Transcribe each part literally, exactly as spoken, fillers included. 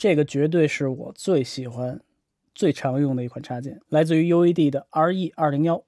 这个绝对是我最喜欢、最常用的一款插件，来自于 U E D 的 R E 二零一。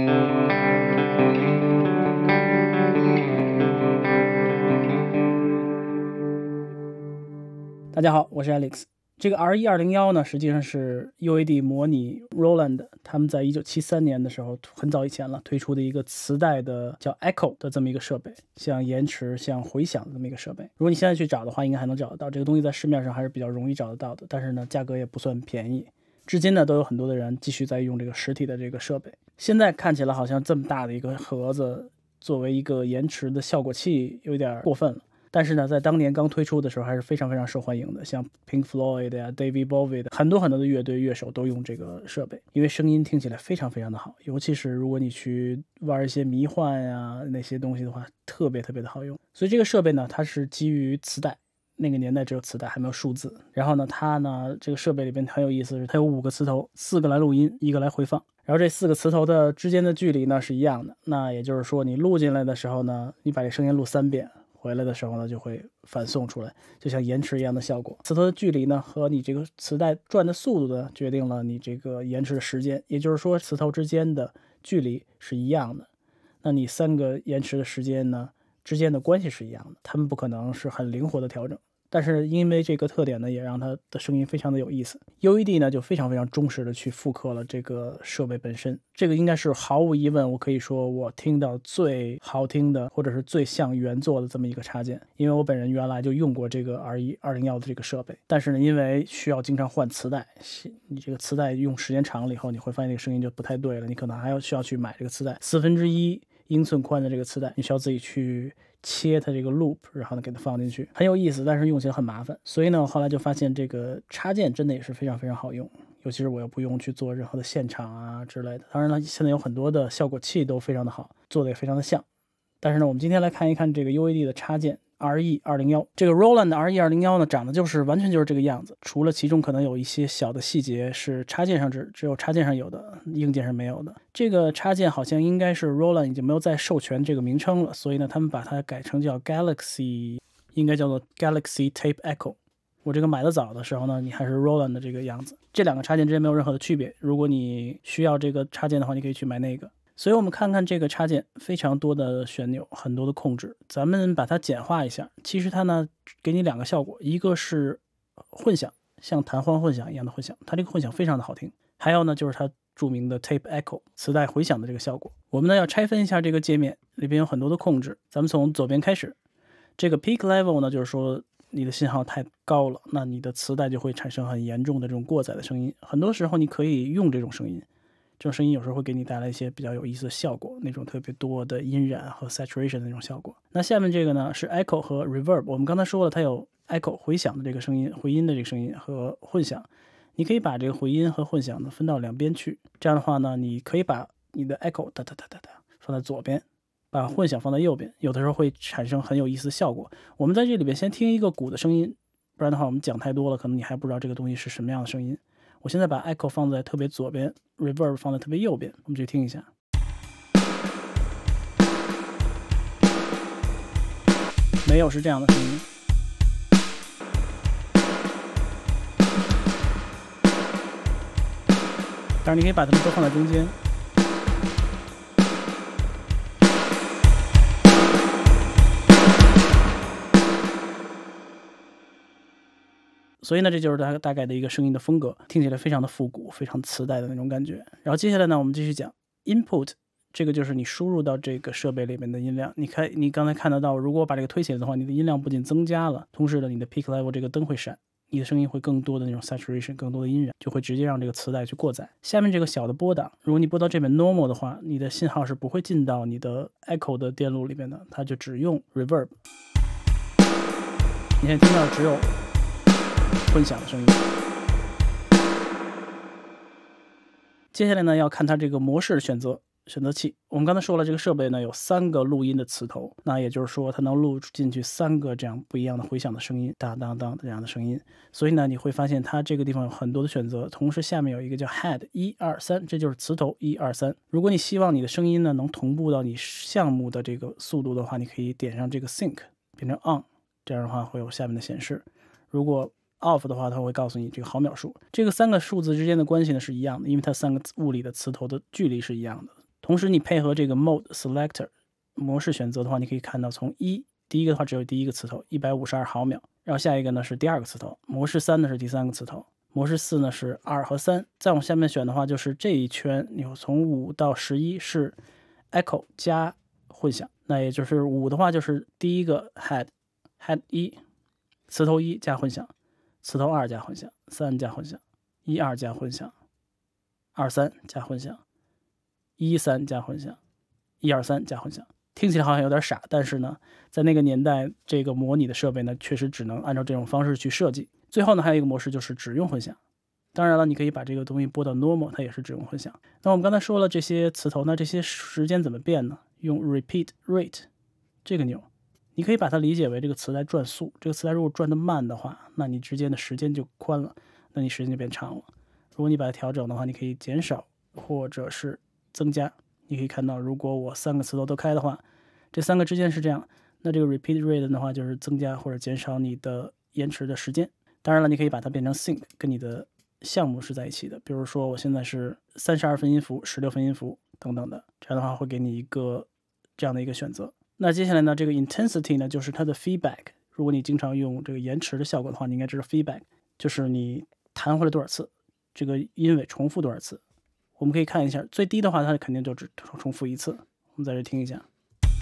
大家好，我是 Alex。这个 R E 二零一 呢，实际上是 U E D 模拟 Roland 他们在一九七三年的时候，很早以前了推出的一个磁带的叫 Echo 的这么一个设备，像延迟、像回响的这么一个设备。如果你现在去找的话，应该还能找得到。这个东西在市面上还是比较容易找得到的，但是呢，价格也不算便宜。至今呢，都有很多的人继续在用这个实体的这个设备。现在看起来好像这么大的一个盒子，作为一个延迟的效果器，有点过分了。但是呢，在当年刚推出的时候还是非常非常受欢迎的，像 Pink Floyd 呀、David Bowie 的很多很多的乐队乐手都用这个设备，因为声音听起来非常非常的好，尤其是如果你去玩一些迷幻呀那些东西的话，特别特别的好用。所以这个设备呢，它是基于磁带，那个年代只有磁带，还没有数字。然后呢，它呢这个设备里边很有意思的是，它有五个磁头，四个来录音，一个来回放。然后这四个磁头的之间的距离呢是一样的，那也就是说你录进来的时候呢，你把这声音录三遍。回来的时候呢，就会反送出来，就像延迟一样的效果。磁头的距离呢，和你这个磁带转的速度呢，决定了你这个延迟的时间。也就是说，磁头之间的距离是一样的，那你三个延迟的时间呢，之间的关系是一样的，它们不可能是很灵活的调整。但是因为这个特点呢，也让它的声音非常的有意思。U E D 呢就非常非常忠实的去复刻了这个设备本身，这个应该是毫无疑问，我可以说我听到最好听的，或者是最像原作的这么一个插件。因为我本人原来就用过这个 R E 二零一 的这个设备，但是呢，因为需要经常换磁带，你这个磁带用时间长了以后，你会发现这个声音就不太对了，你可能还要需要去买这个磁带四分之一英寸宽的这个磁带，你需要自己去切它这个 loop， 然后呢给它放进去，很有意思，但是用起来很麻烦。所以呢，后来就发现这个插件真的也是非常非常好用，尤其是我又不用去做任何的现场啊之类的。当然了，现在有很多的效果器都非常的好，做的也非常的像。但是呢，我们今天来看一看这个 U E D 的插件 R E 二零一。这个 Roland 的 R E 二零一 呢，长得就是完全就是这个样子，除了其中可能有一些小的细节是插件上只只有插件上有的，硬件上没有的。这个插件好像应该是 Roland 已经没有再授权这个名称了，所以呢，他们把它改成叫 Galaxy， 应该叫做 Galaxy Tape Echo。我这个买的早的时候呢，你还是 Roland 的这个样子。这两个插件之间没有任何的区别，如果你需要这个插件的话，你可以去买那个。所以我们看看这个插件，非常多的旋钮，很多的控制，咱们把它简化一下。其实它呢给你两个效果，一个是混响，像弹簧混响一样的混响，它这个混响非常的好听。还有呢就是它著名的 Tape Echo 磁带回响的这个效果。我们呢要拆分一下这个界面，里边有很多的控制。咱们从左边开始，这个 Peak Level 呢就是说你的信号太高了，那你的磁带就会产生很严重的这种过载的声音。很多时候你可以用这种声音。这种声音有时候会给你带来一些比较有意思的效果，那种特别多的音染和 saturation 的那种效果。那下面这个呢是 echo 和 reverb， 我们刚才说了，它有 echo 回响的这个声音，回音的这个声音和混响。你可以把这个回音和混响呢分到两边去，这样的话呢，你可以把你的 echo 哒哒哒哒哒放在左边，把混响放在右边，有的时候会产生很有意思的效果。我们在这里边先听一个鼓的声音，不然的话我们讲太多了，可能你还不知道这个东西是什么样的声音。我现在把 echo 放在特别左边， reverb 放在特别右边，我们去听一下。没有是这样的声音。当然你可以把它们都放在中间。所以呢，这就是它大概的一个声音的风格，听起来非常的复古，非常磁带的那种感觉。然后接下来呢，我们继续讲 input， 这个就是你输入到这个设备里面的音量。你看，你刚才看得到，如果我把这个推起来的话，你的音量不仅增加了，同时呢，你的 peak level 这个灯会闪，你的声音会更多的那种 saturation， 更多的音染，就会直接让这个磁带去过载。下面这个小的波档，如果你拨到这边 normal 的话，你的信号是不会进到你的 echo 的电路里面的，它就只用 reverb。你现在听到只有混响的声音。接下来呢，要看它这个模式的选择选择器。我们刚才说了，这个设备呢有三个录音的磁头，那也就是说它能录进去三个这样不一样的回响的声音，当当当这样的声音。所以呢，你会发现它这个地方有很多的选择，同时下面有一个叫 head 一二三，这就是磁头一二三。如果你希望你的声音呢能同步到你项目的这个速度的话，你可以点上这个 sync 变成 on， 这样的话会有下面的显示。如果 off 的话，它会告诉你这个毫秒数。这个三个数字之间的关系呢是一样的，因为它三个物理的磁头的距离是一样的。同时你配合这个 mode selector 模式选择的话，你可以看到从一第一个的话只有第一个磁头一百五十二毫秒，然后下一个呢是第二个磁头，模式三呢是第三个磁头，模式四呢是二和三。再往下面选的话，就是这一圈你从五到十一是 echo 加混响，那也就是五的话就是第一个 head head 一磁头一加混响，磁头二加混响，三加混响，一二加混响，二三加混响，一三加混响，一二三加混响。听起来好像有点傻，但是呢，在那个年代，这个模拟的设备呢，确实只能按照这种方式去设计。最后呢，还有一个模式就是只用混响。当然了，你可以把这个东西拨到 normal， 它也是只用混响。那我们刚才说了这些磁头，那这些时间怎么变呢？用 repeat rate 这个钮，你可以把它理解为这个磁带转速。这个磁带如果转得慢的话，那你之间的时间就宽了，那你时间就变长了。如果你把它调整的话，你可以减少或者是增加。你可以看到，如果我三个磁头都开的话，这三个之间是这样，那这个 repeat rate 的话就是增加或者减少你的延迟的时间。当然了，你可以把它变成 sync， 跟你的项目是在一起的。比如说我现在是三十二分音符、十六分音符等等的，这样的话会给你一个这样的一个选择。那接下来呢，这个 intensity 呢就是它的 feedback。如果你经常用这个延迟的效果的话，你应该知道 feedback 就是你弹回来多少次，这个音尾重复多少次。我们可以看一下，最低的话它肯定就只重复一次。我们在这听一下，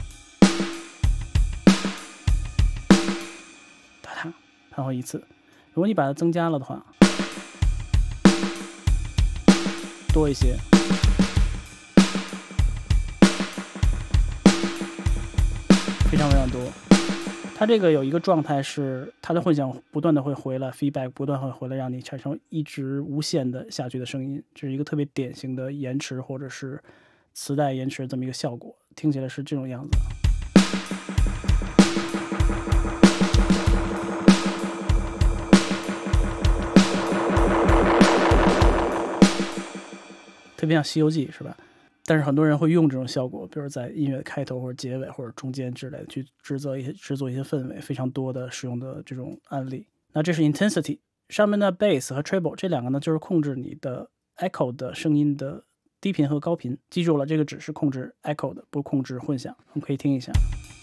哒哒弹回一次。如果你把它增加了的话，多一些，非常非常多。它这个有一个状态是它的混响不断的会回来 feedback 不断会回来，让你产生一直无限的下去的声音，这是一个特别典型的延迟或者是磁带延迟这么一个效果，听起来是这种样子。特别像《西游记》是吧？但是很多人会用这种效果，比如在音乐的开头或者结尾或者中间之类的，去制作一些制作一些氛围，非常多的使用的这种案例。那这是 intensity， 上面的 bass 和 treble 这两个呢，就是控制你的 echo 的声音的低频和高频。记住了，这个只是控制 echo 的，不控制混响。我们可以听一下，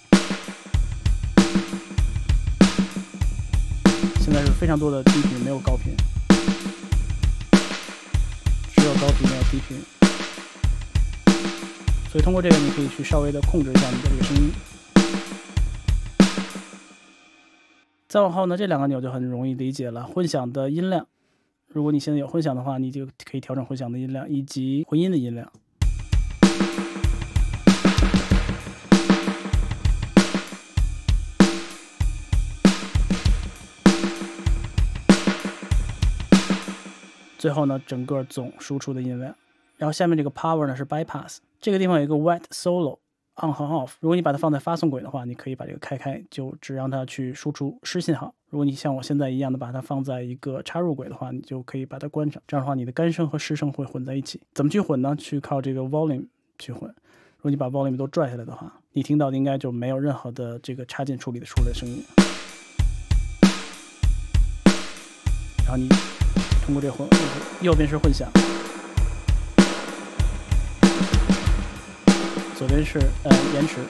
现在是非常多的低频，没有高频，只有高频没有低频。所以通过这个，你可以去稍微的控制一下你的这个声音。再往后呢，这两个钮就很容易理解了。混响的音量，如果你现在有混响的话，你就可以调整混响的音量以及混音的音量。最后呢，整个总输出的音量。然后下面这个 power 呢是 bypass， 这个地方有一个 wet solo on 和 off。如果你把它放在发送轨的话，你可以把这个开开，就只让它去输出湿信号。如果你像我现在一样的把它放在一个插入轨的话，你就可以把它关上。这样的话，你的干声和湿声会混在一起。怎么去混呢？去靠这个 volume 去混。如果你把 volume 都拽下来的话，你听到的应该就没有任何的这个插件处理的出来的声音。然后你通过这个混，右边是混响。左边是呃延迟，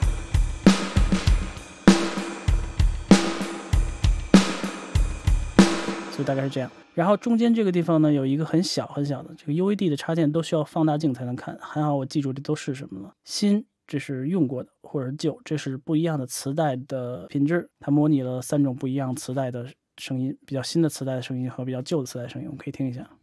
所以大概是这样。然后中间这个地方呢，有一个很小很小的这个 U A D 的插件，都需要放大镜才能看。还好我记住这都是什么了。新，这是用过的，或者是旧，这是不一样的磁带的品质。它模拟了三种不一样磁带的声音，比较新的磁带的声音和比较旧的磁带的声音，我们可以听一下。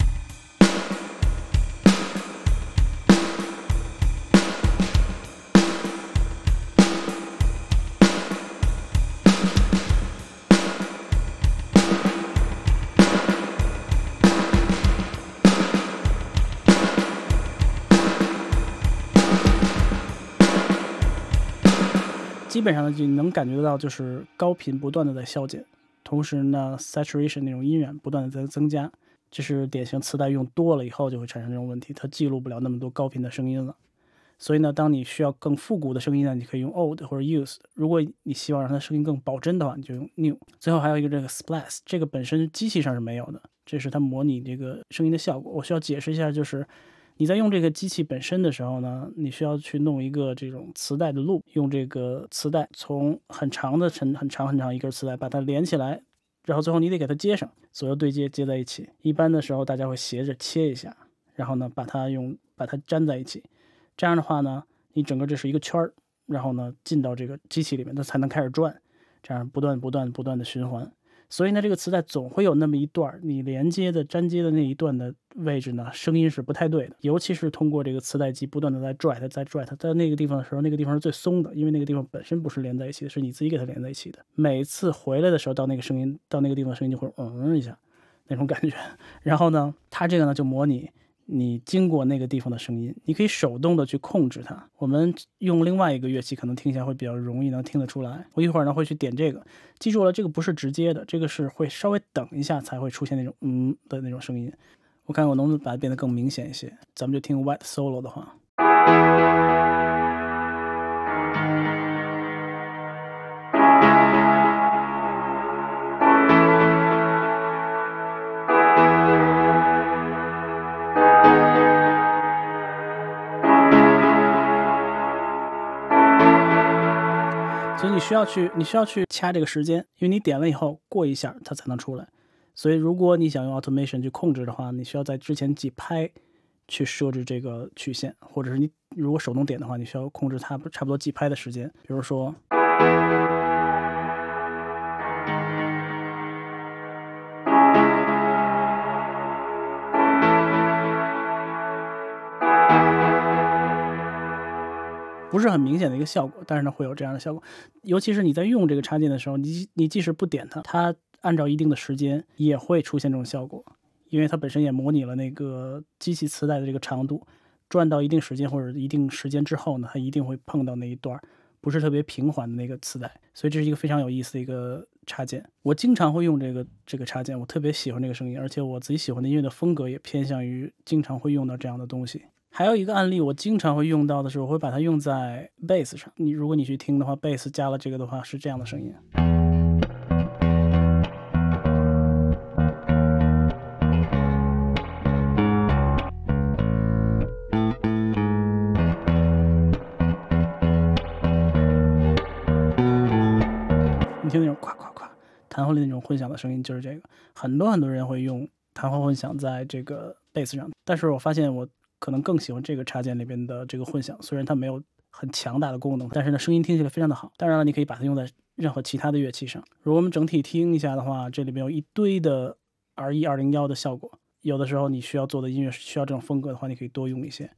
基本上呢，就能感觉到就是高频不断的在消减，同时呢 saturation 那种音源不断的在增加，这是典型磁带用多了以后就会产生这种问题，它记录不了那么多高频的声音了。 所以呢，当你需要更复古的声音呢，你可以用 old 或者 used。如果你希望让它声音更保真的话，你就用 new。最后还有一个这个 splash， 这个本身机器上是没有的，这是它模拟这个声音的效果。我需要解释一下，就是你在用这个机器本身的时候呢，你需要去弄一个这种磁带的 loop， 用这个磁带从很长的很很长很长一根磁带把它连起来，然后最后你得给它接上，左右对接接在一起。一般的时候大家会斜着切一下，然后呢把它用把它粘在一起。这样的话呢，你整个这是一个圈儿，然后呢进到这个机器里面，它才能开始转，这样不断不断不断的循环。所以呢，这个磁带总会有那么一段你连接的粘接的那一段的位置呢，声音是不太对的，尤其是通过这个磁带机不断的在拽它，在拽它，在那个地方的时候，那个地方是最松的，因为那个地方本身不是连在一起的，是你自己给它连在一起的。每次回来的时候，到那个声音，到那个地方声音就会嗯一下那种感觉。然后呢，它这个呢就模拟你经过那个地方的声音，你可以手动的去控制它。我们用另外一个乐器可能听起来会比较容易能听得出来。我一会儿呢会去点这个，记住了，这个不是直接的，这个是会稍微等一下才会出现那种嗯的那种声音。我看我能不能把它变得更明显一些。咱们就听 wet solo 的话。所以你需要去你需要去掐这个时间，因为你点了以后过一下它才能出来。所以如果你想用 automation 去控制的话，你需要在之前几拍去设置这个曲线，或者是你如果手动点的话，你需要控制它差不多几拍的时间。比如说不是很明显的一个效果，但是呢会有这样的效果。尤其是你在用这个插件的时候，你你即使不点它，它按照一定的时间也会出现这种效果，因为它本身也模拟了那个机器磁带的这个长度，转到一定时间或者一定时间之后呢，它一定会碰到那一段不是特别平缓的那个磁带。所以这是一个非常有意思的一个插件，我经常会用这个这个插件，我特别喜欢这个声音，而且我自己喜欢的音乐的风格也偏向于经常会用到这样的东西。还有一个案例我经常会用到的是，我会把它用在 bass 上。你如果你去听的话， bass 加了这个的话是这样的声音。你听那种咵咵咵弹簧的那种混响的声音，就是这个。很多很多人会用弹簧混响在这个 bass 上，但是我发现我可能更喜欢这个插件里边的这个混响，虽然它没有很强大的功能，但是呢声音听起来非常的好。当然了，你可以把它用在任何其他的乐器上。如果我们整体听一下的话，这里边有一堆的 R 一 二零一 的效果，有的时候你需要做的音乐需要这种风格的话，你可以多用一些。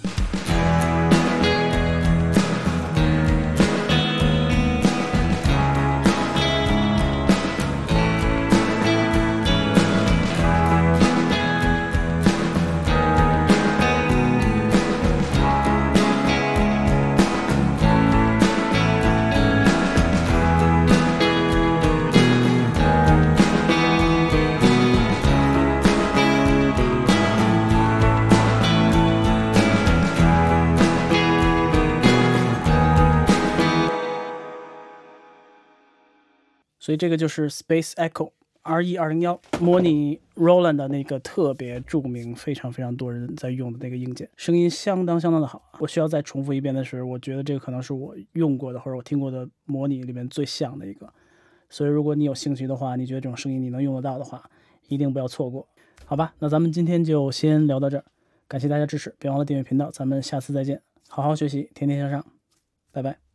所以这个就是 Space Echo R 一 二零一 模拟 Roland 的那个特别著名，非常非常多人在用的那个硬件，声音相当相当的好。我需要再重复一遍的是，我觉得这个可能是我用过的或者我听过的模拟里面最像的一个。所以如果你有兴趣的话，你觉得这种声音你能用得到的话，一定不要错过。好吧，那咱们今天就先聊到这儿，感谢大家支持，别忘了订阅频道，咱们下次再见。好好学习，天天向上，拜拜。